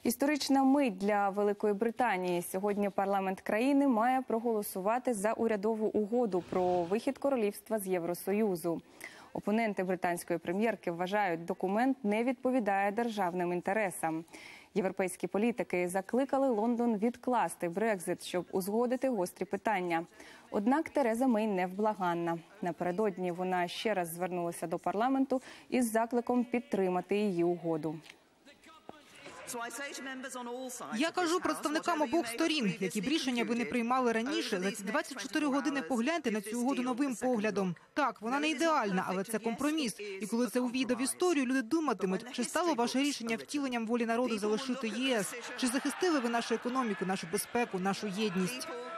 Історична мить для Великої Британії. Сьогодні парламент країни має проголосувати за урядову угоду про вихід королівства з Євросоюзу. Опоненти британської прем'єрки вважають, документ не відповідає державним інтересам. Європейські політики закликали Лондон відкласти Брекзит, щоб узгодити гострі питання. Однак Тереза Мей невблаганна. Напередодні вона ще раз звернулася до парламенту із закликом підтримати її угоду. Я кажу представникам обох сторін, які б рішення ви не приймали раніше, за ці 24 години погляньте на цю угоду новим поглядом. Так, вона не ідеальна, але це компроміс. І коли це увійде в історію, люди думатимуть, чи стало ваше рішення втіленням волі народу залишити ЄС, чи захистили ви нашу економіку, нашу безпеку, нашу єдність.